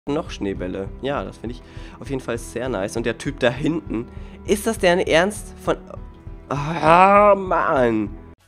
noch Schneebälle. Ja, das finde ich auf jeden Fall sehr nice. Und der Typ da hinten, ist das deren Ernst von... Ah, Mann.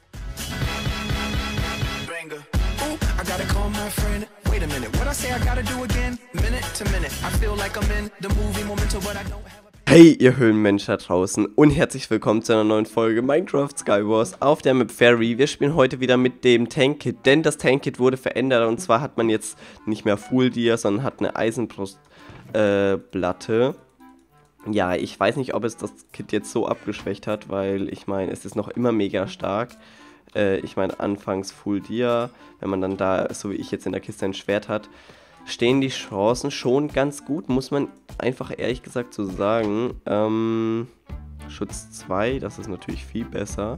Hey, ihr Höhlenmensch da draußen und herzlich willkommen zu einer neuen Folge Minecraft Skywars auf der Map Fairy. Wir spielen heute wieder mit dem Tankkit, denn das Tankkit wurde verändert und zwar hat man jetzt nicht mehr Full Dia, sondern hat eine Eisenbrustplatte. Ja, ich weiß nicht, ob es das Kit jetzt so abgeschwächt hat, weil ich meine, es ist noch immer mega stark. Ich meine, anfangs Full Dia, wenn man dann da, so wie ich jetzt in der Kiste ein Schwert hat, stehen die Chancen schon ganz gut, muss man einfach ehrlich gesagt so sagen. Schutz 2, das ist natürlich viel besser.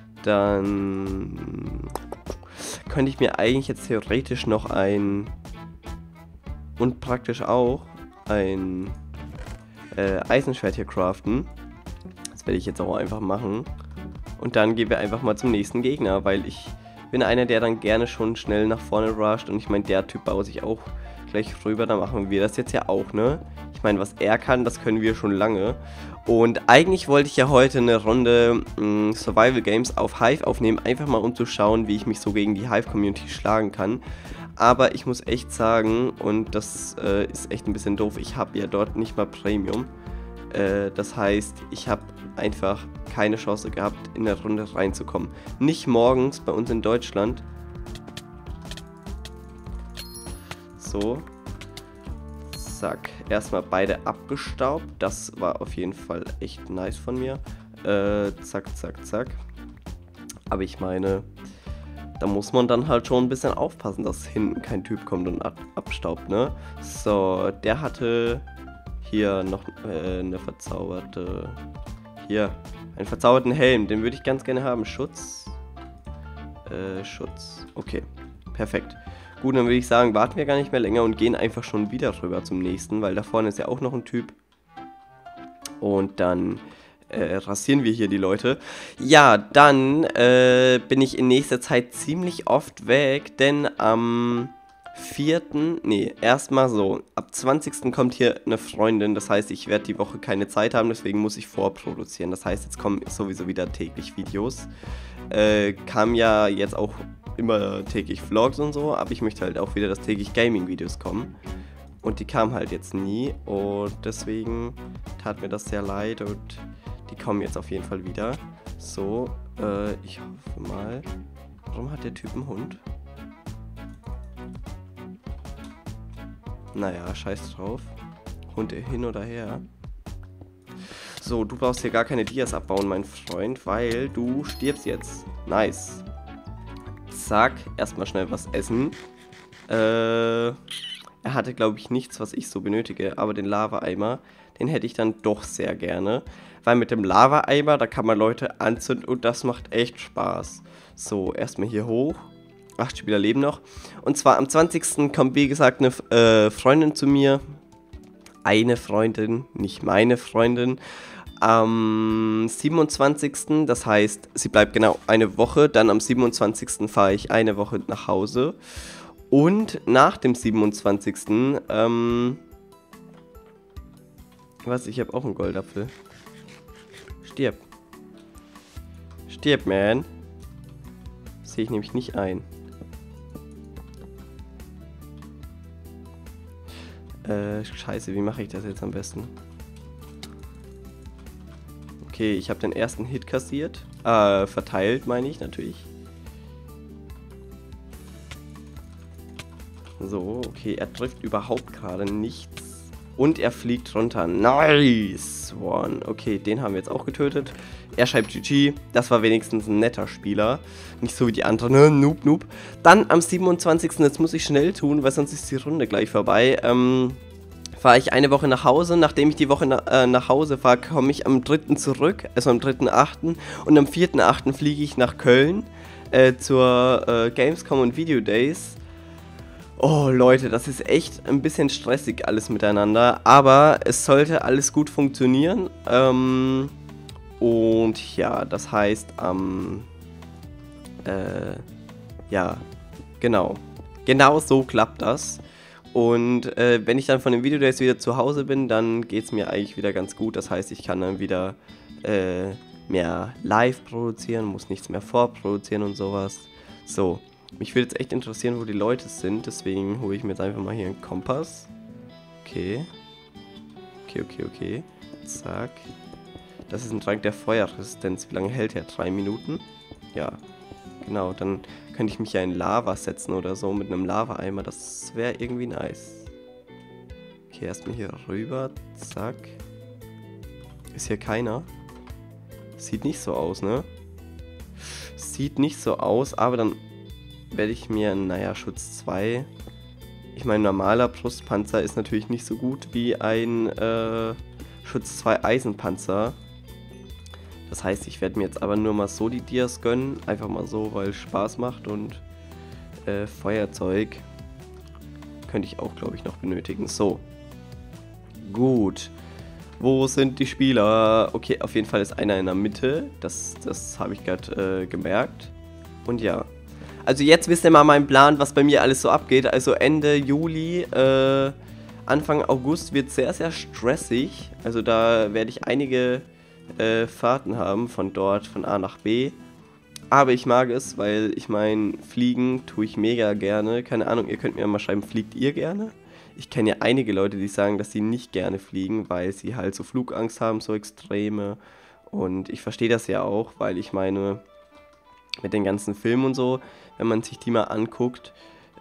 Dann könnte ich mir eigentlich jetzt theoretisch noch und praktisch auch ein Eisenschwert hier craften. Das werde ich jetzt auch einfach machen. Und dann gehen wir einfach mal zum nächsten Gegner, weil ich bin einer, der dann gerne schon schnell nach vorne rusht. Und ich meine, der Typ baut sich auch gleich rüber, dann machen wir das jetzt ja auch, ne? Ich meine, was er kann, das können wir schon lange. Und eigentlich wollte ich ja heute eine Runde Survival Games auf Hive aufnehmen, einfach mal um zu schauen, wie ich mich so gegen die Hive-Community schlagen kann. Aber ich muss echt sagen, und das ist echt ein bisschen doof, ich habe ja dort nicht mal Premium. Das heißt, ich habe einfach keine Chance gehabt, in der Runde reinzukommen. Nicht morgens bei uns in Deutschland. So. Zack. Erstmal beide abgestaubt. Das war auf jeden Fall echt nice von mir. Zack, zack, zack. Aber ich meine, da muss man dann halt schon ein bisschen aufpassen, dass hinten kein Typ kommt und abstaubt, ne? So, der hatte hier noch eine verzauberte... Hier, einen verzauberten Helm. Den würde ich ganz gerne haben. Schutz. Schutz. Okay, perfekt. Gut, dann würde ich sagen, warten wir gar nicht mehr länger und gehen einfach schon wieder rüber zum nächsten, weil da vorne ist ja auch noch ein Typ. Und dann rasieren wir hier die Leute. Ja, dann bin ich in nächster Zeit ziemlich oft weg, denn am 4., nee, erstmal so, ab 20. kommt hier eine Freundin, das heißt, ich werde die Woche keine Zeit haben, deswegen muss ich vorproduzieren. Das heißt, jetzt kommen sowieso wieder täglich Videos. Kam ja jetzt auch immer täglich Vlogs und so, aber ich möchte halt auch wieder, dass täglich Gaming-Videos kommen. Und die kamen halt jetzt nie und deswegen tat mir das sehr leid und die kommen jetzt auf jeden Fall wieder. So, ich hoffe mal, warum hat der Typ einen Hund? Naja, scheiß drauf. Hund hin oder her. So, du brauchst hier gar keine Dias abbauen, mein Freund, weil du stirbst jetzt. Nice. Zack, erstmal schnell was essen. Er hatte, glaube ich, nichts, was ich so benötige, aber den Lava-Eimer, den hätte ich dann doch sehr gerne. Weil mit dem Lava-Eimer, da kann man Leute anzünden und das macht echt Spaß. So, erstmal hier hoch. 8 Spieler leben noch. Und zwar am 20. kommt, wie gesagt, eine Freundin zu mir. Eine Freundin, nicht meine Freundin. Am 27. Das heißt, sie bleibt genau eine Woche. Dann am 27. fahre ich eine Woche nach Hause. Und nach dem 27. Was? Ich habe auch einen Goldapfel. Stirb. Stirb, man. Sehe ich nämlich nicht ein. Scheiße, wie mache ich das jetzt am besten? Okay, ich habe den ersten Hit kassiert. Verteilt, meine ich, natürlich. So, okay, er trifft überhaupt gerade nichts. Und er fliegt runter. Nice one. Okay, den haben wir jetzt auch getötet. Er schreibt GG. Das war wenigstens ein netter Spieler. Nicht so wie die anderen. Ne? Noob, noob. Dann am 27. Jetzt muss ich schnell tun, weil sonst ist die Runde gleich vorbei. Fahre ich eine Woche nach Hause. Nachdem ich die Woche nach Hause fahre, komme ich am 3. zurück. Also am 3.8. Und am 4.8. fliege ich nach Köln zur Gamescom und Video Days. Oh Leute, das ist echt ein bisschen stressig alles miteinander, aber es sollte alles gut funktionieren. Und ja, das heißt ja, genau so klappt das. Und wenn ich dann von dem Video jetzt wieder zu Hause bin, dann geht es mir eigentlich wieder ganz gut. Das heißt, ich kann dann wieder mehr live produzieren, muss nichts mehr vorproduzieren und sowas. So, mich würde jetzt echt interessieren, wo die Leute sind. Deswegen hole ich mir jetzt einfach mal hier einen Kompass. Okay. Okay. Zack. Das ist ein Trank der Feuerresistenz. Wie lange hält der? 3 Minuten? Ja. Genau, dann könnte ich mich ja in Lava setzen oder so mit einem Lava-Eimer. Das wäre irgendwie nice. Okay, erstmal hier rüber. Zack. Ist hier keiner? Sieht nicht so aus, ne? Sieht nicht so aus, aber dann werde ich mir, naja, Schutz 2. Ich meine, normaler Brustpanzer ist natürlich nicht so gut wie ein Schutz 2 Eisenpanzer. Das heißt, ich werde mir jetzt aber nur mal so die Dias gönnen. Einfach mal so, weil es Spaß macht und Feuerzeug könnte ich auch, glaube ich, noch benötigen. So. Gut. Wo sind die Spieler? Okay, auf jeden Fall ist einer in der Mitte. Das habe ich gerade gemerkt. Und ja. Also jetzt wisst ihr mal meinen Plan, was bei mir alles so abgeht. Also Ende Juli, Anfang August wird sehr, sehr stressig. Also da werde ich einige Fahrten haben von dort, von A nach B. Aber ich mag es, weil ich meine, fliegen tue ich mega gerne. Keine Ahnung, ihr könnt mir mal schreiben, fliegt ihr gerne? Ich kenne ja einige Leute, die sagen, dass sie nicht gerne fliegen, weil sie halt so Flugangst haben, so extreme. Und ich verstehe das ja auch, weil ich meine, mit den ganzen Filmen und so, wenn man sich die mal anguckt,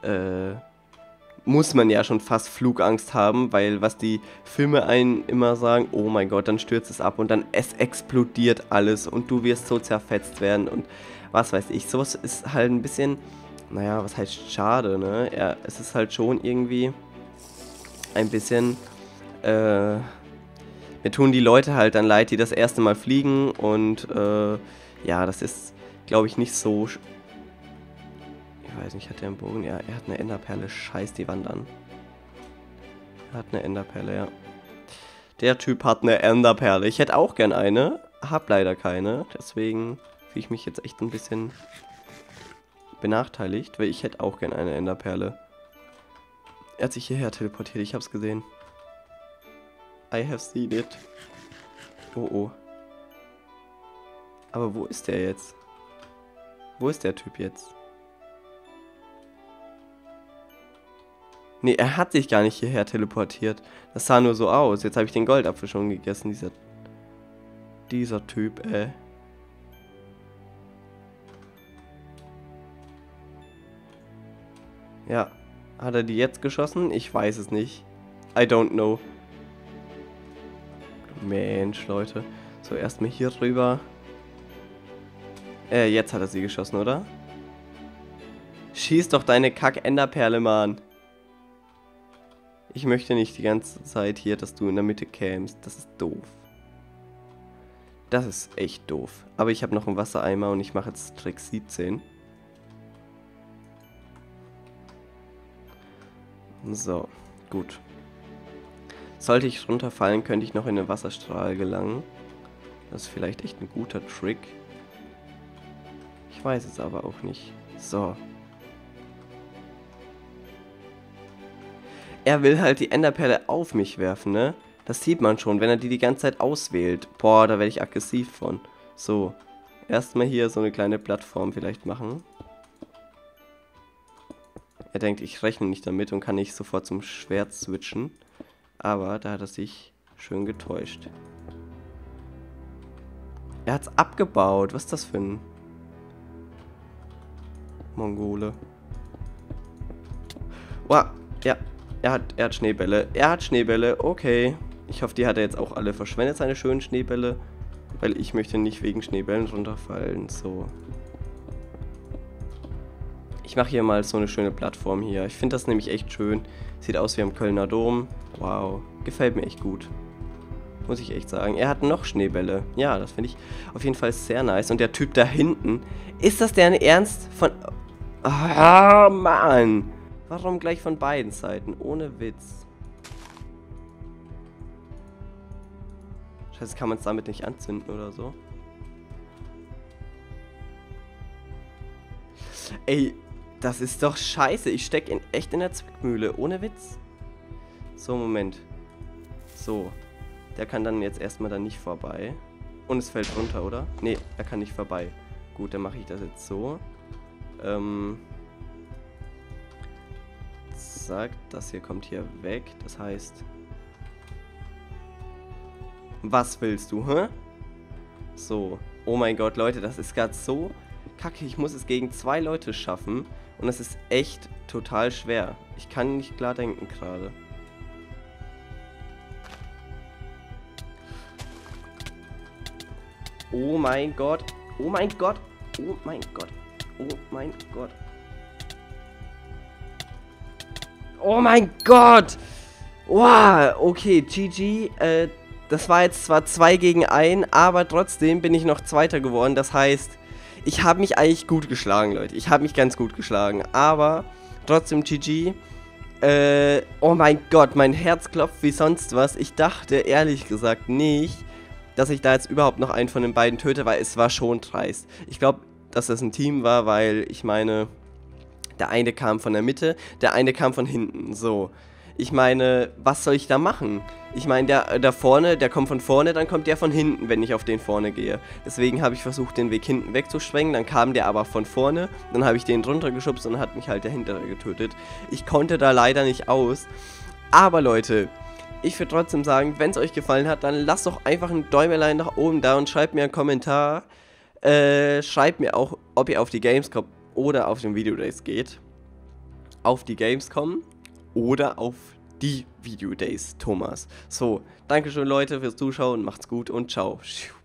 muss man ja schon fast Flugangst haben, weil was die Filme einen immer sagen, oh mein Gott, dann stürzt es ab und dann es explodiert alles und du wirst so zerfetzt werden und was weiß ich. Sowas ist halt ein bisschen, naja, was heißt schade, ne? Ja, es ist halt schon irgendwie ein bisschen, mir tun die Leute halt dann leid, die das erste Mal fliegen und ja, das ist, glaube ich, nicht so. Ich weiß nicht, hat der einen Bogen? Ja, er hat eine Enderperle. Scheiß die Wand an. Er hat eine Enderperle, ja. Der Typ hat eine Enderperle. Ich hätte auch gern eine. Hab leider keine. Deswegen fühle ich mich jetzt echt ein bisschen benachteiligt, weil ich hätte auch gern eine Enderperle. Er hat sich hierher teleportiert. Ich hab's gesehen. I have seen it. Oh, oh. Aber wo ist der jetzt? Wo ist der Typ jetzt? Nee, er hat sich gar nicht hierher teleportiert. Das sah nur so aus. Jetzt habe ich den Goldapfel schon gegessen, dieser Typ, ey. Ja, hat er die jetzt geschossen? Ich weiß es nicht. I don't know. Mensch, Leute. So, erstmal hier rüber. Jetzt hat er sie geschossen, oder? Schieß doch deine Kack-Enderperle, Mann. Ich möchte nicht die ganze Zeit hier, dass du in der Mitte kämst. Das ist doof. Das ist echt doof. Aber ich habe noch einen Wassereimer und ich mache jetzt Trick 17. So, gut. Sollte ich runterfallen, könnte ich noch in den Wasserstrahl gelangen. Das ist vielleicht echt ein guter Trick. Ich weiß es aber auch nicht. So. Er will halt die Enderperle auf mich werfen, ne? Das sieht man schon, wenn er die ganze Zeit auswählt. Boah, da werde ich aggressiv von. So. Erstmal hier so eine kleine Plattform vielleicht machen. Er denkt, ich rechne nicht damit und kann nicht sofort zum Schwert switchen. Aber da hat er sich schön getäuscht. Er hat's abgebaut. Was ist das für ein Mongole? Wow, ja. Er hat Schneebälle. Er hat Schneebälle. Okay. Ich hoffe, die hat er jetzt auch alle verschwendet, seine schönen Schneebälle. Weil ich möchte nicht wegen Schneebällen runterfallen. So. Ich mache hier mal so eine schöne Plattform hier. Ich finde das nämlich echt schön. Sieht aus wie am Kölner Dom. Wow. Gefällt mir echt gut. Muss ich echt sagen. Er hat noch Schneebälle. Ja, das finde ich auf jeden Fall sehr nice. Und der Typ da hinten. Ist das deren Ernst von... Ah, Mann. Warum gleich von beiden Seiten? Ohne Witz. Scheiße, kann man es damit nicht anzünden oder so? Ey, das ist doch scheiße. Ich stecke echt in der Zwickmühle. Ohne Witz. So, Moment. So. Der kann dann jetzt erstmal da nicht vorbei. Und es fällt runter, oder? Nee, er kann nicht vorbei. Gut, dann mache ich das jetzt so. Zack, das hier kommt hier weg. Das heißt... Was willst du, hä? So. Oh mein Gott, Leute, das ist gerade so kacke. Ich muss es gegen 2 Leute schaffen. Und das ist echt total schwer. Ich kann nicht klar denken gerade. Oh mein Gott. Oh mein Gott. Oh mein Gott. Oh mein Gott. Oh mein Gott. Wow, okay, GG. Das war jetzt zwar 2 gegen 1, aber trotzdem bin ich noch Zweiter geworden. Das heißt, ich habe mich eigentlich gut geschlagen, Leute. Ich habe mich ganz gut geschlagen. Aber trotzdem GG. Oh mein Gott, mein Herz klopft wie sonst was. Ich dachte ehrlich gesagt nicht, dass ich da jetzt überhaupt noch einen von den beiden töte, weil es war schon dreist. Ich glaube, dass das ein Team war, weil ich meine, der eine kam von der Mitte, der eine kam von hinten. So. Ich meine, was soll ich da machen? Ich meine, der da vorne, der kommt von vorne, dann kommt der von hinten, wenn ich auf den vorne gehe. Deswegen habe ich versucht, den Weg hinten wegzuschwenken, dann kam der aber von vorne, dann habe ich den drunter geschubst und hat mich halt der hintere getötet. Ich konnte da leider nicht aus. Aber Leute, ich würde trotzdem sagen, wenn es euch gefallen hat, dann lasst doch einfach ein Däumelein nach oben da und schreibt mir einen Kommentar. Schreibt mir auch, ob ihr auf die Gamescom oder auf den Videodays geht. Auf die Gamescom oder auf die Videodays, Thomas. So, danke schön Leute fürs Zuschauen, macht's gut und ciao.